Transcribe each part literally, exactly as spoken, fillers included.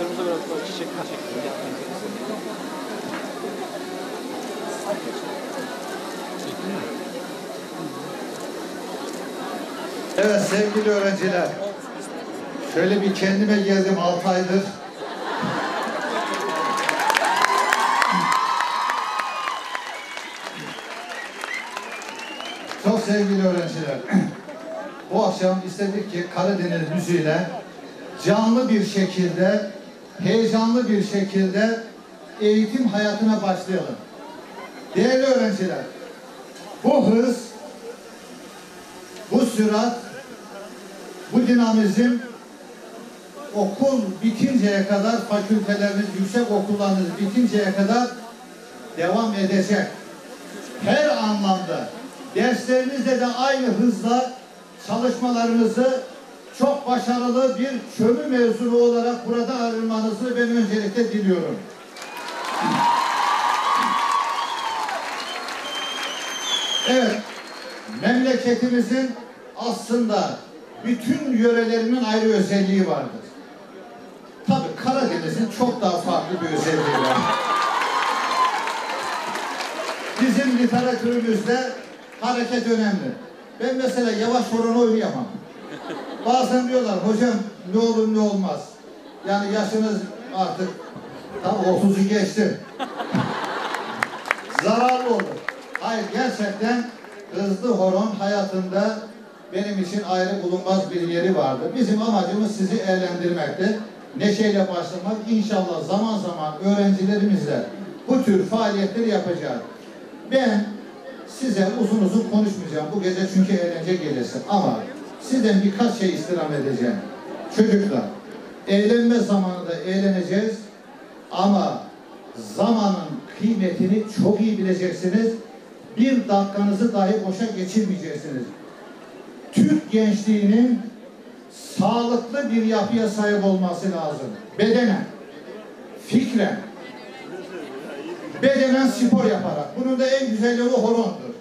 Hocalarımıza biraz daha çiçek şeklinde yapmayı Evet sevgili öğrenciler, şöyle bir kendime geldim altı aydır. Çok sevgili öğrenciler, bu akşam istedik ki Karadeniz müziğiyle canlı bir şekilde, heyecanlı bir şekilde eğitim hayatına başlayalım. Değerli öğrenciler, bu hız, bu sürat, bu dinamizm okul bitinceye kadar, fakülteleriniz, yüksek okullarınız bitinceye kadar devam edecek. Her anlamda derslerinizde de aynı hızla çalışmalarınızı çok başarılı bir kömür mezunu olarak burada ayrılmanızı ben öncelikle diliyorum. Evet, memleketimizin aslında bütün yörelerinin ayrı özelliği vardır. Tabii Karadeniz'in çok daha farklı bir özelliği var. Bizim literatürümüzde hareket önemli. Ben mesela yavaş horon oynayamam. Bazen diyorlar, hocam ne olur ne olmaz. Yani yaşınız artık tam otuzu geçti. Zararlı olur. Hayır, gerçekten hızlı horon hayatında benim için ayrı bulunmaz bir yeri vardı. Bizim amacımız sizi eğlendirmekti. Neşeyle başlamak. İnşallah zaman zaman öğrencilerimizle bu tür faaliyetleri yapacağız. Ben size uzun uzun konuşmayacağım bu gece çünkü eğlence gecesi. Ama sizden birkaç şey istirham edeceğim. Çocuklar, eğlenme zamanında eğleneceğiz ama zamanın kıymetini çok iyi bileceksiniz. Bir dakikanızı dahi boşa geçirmeyeceksiniz. Türk gençliğinin sağlıklı bir yapıya sahip olması lazım. Bedenen, fikren, bedenen spor yaparak. Bunun da en güzel yolu horondur.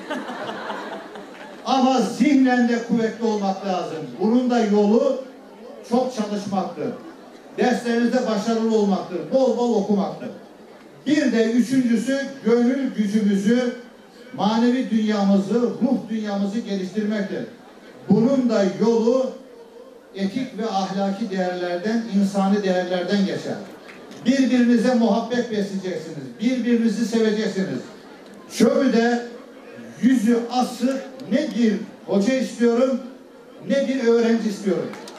Ama zihnen de kuvvetli olmak lazım. Bunun da yolu çok çalışmaktır. Derslerinizde başarılı olmaktır. Bol bol okumaktır. Bir de üçüncüsü gönül gücümüzü, manevi dünyamızı, ruh dünyamızı geliştirmektir. Bunun da yolu etik ve ahlaki değerlerden, insani değerlerden geçer. Birbirinize muhabbet besleyeceksiniz. Birbirinizi seveceksiniz. Şöyle de yüzü asık ne bir hoca istiyorum, ne bir öğrenci istiyorum.